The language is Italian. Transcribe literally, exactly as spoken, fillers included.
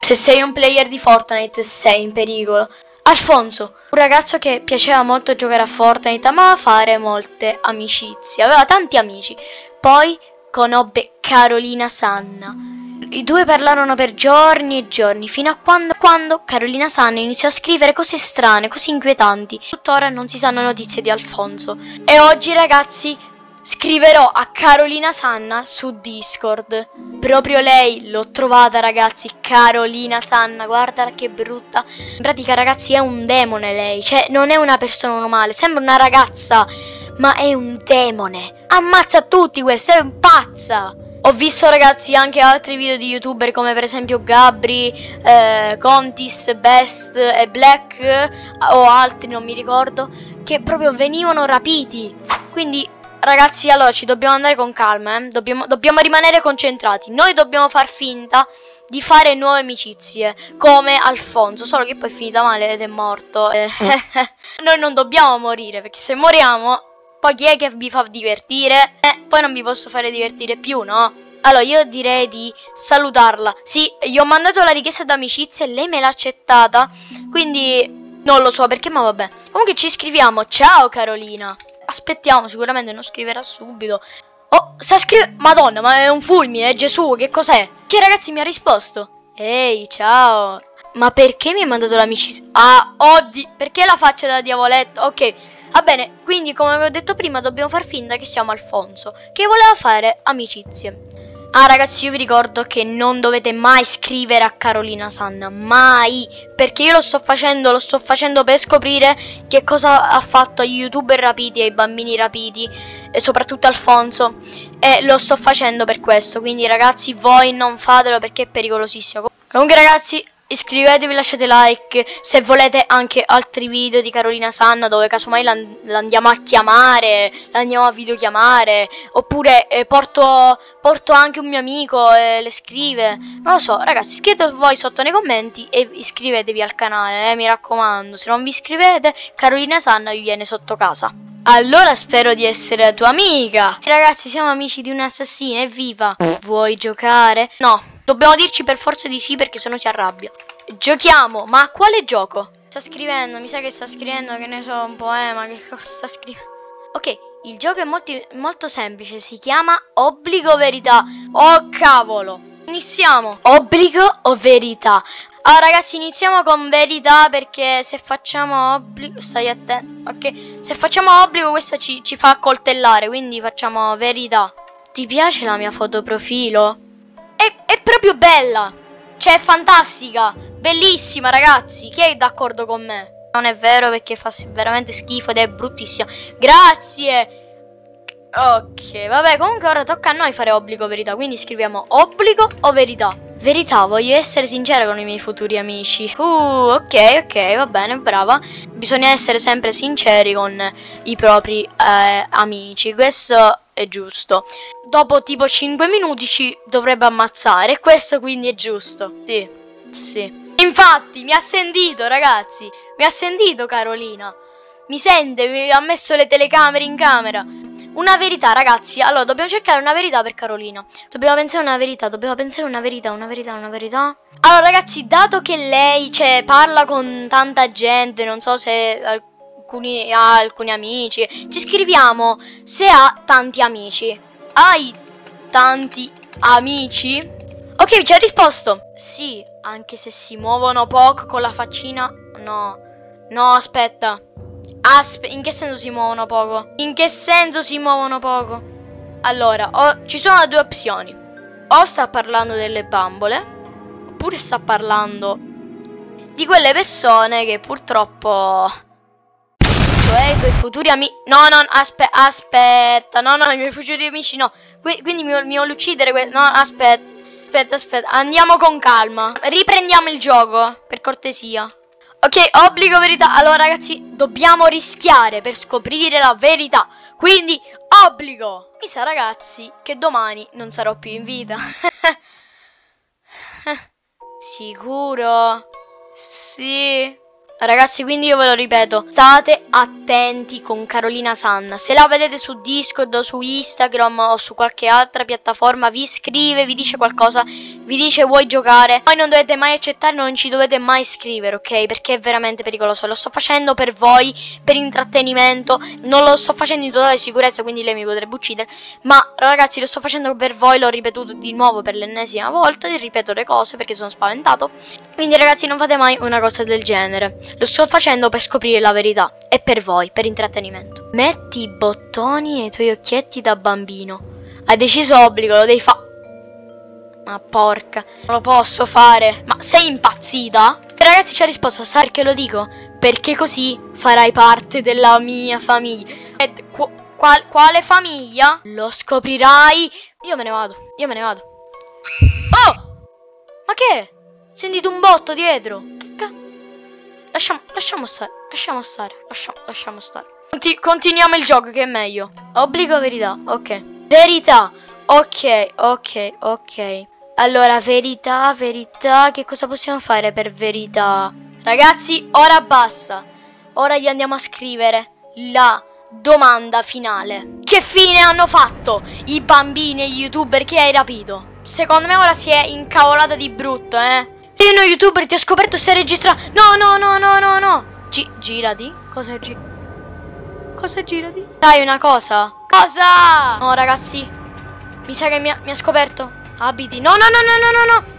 Se sei un player di Fortnite sei in pericolo. Alfonso, un ragazzo che piaceva molto giocare a Fortnite, amava fare molte amicizie, aveva tanti amici. Poi conobbe Carolina Sanna. I due parlarono per giorni e giorni, fino a quando, quando Carolina Sanna iniziò a scrivere cose strane, così inquietanti. Tuttora non si sanno notizie di Alfonso. E oggi, ragazzi, scriverò a Carolina Sanna su Discord. Proprio lei, l'ho trovata, ragazzi, Carolina Sanna, guarda che brutta. In pratica, ragazzi, è un demone lei, cioè non è una persona normale, sembra una ragazza, ma è un demone. Ammazza tutti questi, è pazza. Ho visto, ragazzi, anche altri video di youtuber come per esempio Gabri, eh, Contis, Best e Black o altri, non mi ricordo, che proprio venivano rapiti. Quindi, ragazzi, allora ci dobbiamo andare con calma, eh? dobbiamo, dobbiamo rimanere concentrati. Noi dobbiamo far finta di fare nuove amicizie, come Alfonso, solo che poi è finita male ed è morto. Eh, Noi non dobbiamo morire, perché se moriamo, poi chi è che vi fa divertire? Eh, poi non vi posso fare divertire più, no? Allora, io direi di salutarla. Sì, gli ho mandato la richiesta d'amicizia e lei me l'ha accettata, quindi non lo so perché, ma vabbè. Comunque ci scriviamo. Ciao Carolina. Aspettiamo, sicuramente non scriverà subito. Oh, sta scrivendo. Madonna, ma è un fulmine, è Gesù, che cos'è? Che ragazzi mi ha risposto? Ehi, ciao. Ma perché mi ha mandato l'amicizia? Ah, oddio, perché la faccia da diavoletto? Ok, va bene, quindi come avevo detto prima dobbiamo far finta che siamo Alfonso, che voleva fare amicizie. Ah, ragazzi, io vi ricordo che non dovete mai scrivere a Carolina Sanna, mai, perché io lo sto facendo, lo sto facendo per scoprire che cosa ha fatto agli youtuber rapiti, ai bambini rapiti, e soprattutto Alfonso, e lo sto facendo per questo, quindi ragazzi voi non fatelo perché è pericolosissimo. Comunque ragazzi, iscrivetevi, lasciate like se volete anche altri video di Carolina Sanna dove casomai l'andiamo a chiamare, l'andiamo a videochiamare, oppure eh, porto, porto anche un mio amico e le scrive, non lo so ragazzi, scrivete voi sotto nei commenti e iscrivetevi al canale, eh, mi raccomando, se non vi iscrivete Carolina Sanna vi viene sotto casa. Allora spero di essere la tua amica. Sì ragazzi, siamo amici di un'assassina, evviva. Vuoi giocare? No. Dobbiamo dirci per forza di sì perché sennò si arrabbia. Giochiamo, ma a quale gioco? Sta scrivendo, mi sa che sta scrivendo, che ne so, un poema, che cosa sta scrivendo? Ok, il gioco è molto, molto semplice, si chiama Obbligo o Verità. Oh cavolo! Iniziamo! Obbligo o verità? Allora ragazzi, iniziamo con verità perché se facciamo obbligo, stai attento, ok? Se facciamo obbligo questa ci, ci fa accoltellare, quindi facciamo verità. Ti piace la mia foto profilo? È, è proprio bella, cioè è fantastica, bellissima ragazzi, chi è d'accordo con me? Non è vero perché fa veramente schifo ed è bruttissima. Grazie. Ok, vabbè, comunque ora tocca a noi fare obbligo o verità, quindi scriviamo obbligo o verità. Verità, voglio essere sincera con i miei futuri amici. Uh, ok, ok, va bene, brava. Bisogna essere sempre sinceri con i propri eh, amici, questo è giusto. Dopo tipo cinque minuti ci dovrebbe ammazzare, questo quindi è giusto. Sì, sì. Infatti, mi ha sentito, ragazzi. Mi ha sentito Carolina. Mi sente, mi ha messo le telecamere in camera. Una verità, ragazzi. Allora, dobbiamo cercare una verità per Carolina. Dobbiamo pensare una verità, dobbiamo pensare una verità, una verità, una verità. Allora, ragazzi, dato che lei, cioè, parla con tanta gente, non so se alcuni ha alcuni amici, ci scriviamo se ha tanti amici. Hai tanti amici? Ok, ci ha risposto. Sì, anche se si muovono poco con la faccina. No, no, aspetta. Aspe in che senso si muovono poco? In che senso si muovono poco? Allora, oh, ci sono due opzioni. O sta parlando delle bambole, oppure sta parlando di quelle persone che purtroppo... Cioè i tuoi futuri amici... No, no, aspe aspetta. No, no, i miei futuri amici no. Qu quindi mi, mi vuole uccidere... No, aspetta. Aspetta, aspetta. Andiamo con calma. Riprendiamo il gioco, per cortesia. Ok, obbligo verità. Allora ragazzi, dobbiamo rischiare per scoprire la verità. Quindi, obbligo. Mi sa ragazzi che domani non sarò più in vita. Sicuro? Sì. Ragazzi, quindi io ve lo ripeto, state attenti con Carolina Sanna. Se la vedete su Discord o su Instagram o su qualche altra piattaforma, vi scrive, vi dice qualcosa, vi dice vuoi giocare, poi non dovete mai accettare, non ci dovete mai scrivere, ok? Perché è veramente pericoloso. Lo sto facendo per voi, per intrattenimento, non lo sto facendo in totale sicurezza, quindi lei mi potrebbe uccidere, ma ragazzi lo sto facendo per voi, l'ho ripetuto di nuovo per l'ennesima volta, vi ripeto le cose perché sono spaventato. Quindi ragazzi non fate mai una cosa del genere. Lo sto facendo per scoprire la verità e per voi, per intrattenimento. Metti i bottoni ai tuoi occhietti da bambino. Hai deciso obbligo, lo devi fare. Ma porca, non lo posso fare. Ma sei impazzita? E ragazzi ci ha risposto, sai perché lo dico? Perché così farai parte della mia famiglia. E qu qual quale famiglia? Lo scoprirai. Io me ne vado, io me ne vado. Oh! Ma che? Sentite un botto dietro. Che cazzo? Lasciamo, lasciamo stare, lasciamo stare, lasciamo, lasciamo stare. Conti continuiamo il gioco che è meglio. Obbligo verità, ok. Verità, ok, ok, ok. Allora, verità, verità, che cosa possiamo fare per verità? Ragazzi, ora basta. Ora gli andiamo a scrivere la domanda finale. Che fine hanno fatto i bambini e gli youtuber che hai rapito? Secondo me ora si è incavolata di brutto, eh. Sei uno youtuber, ti ho scoperto, stai registrando. No, no, no, no, no, no. Gi girati. Cosa gi Cosa girati? Dai una cosa. Cosa? No, ragazzi. Mi sa che mi ha, mi ha scoperto. Abiti. No, no, no, no, no, no, no.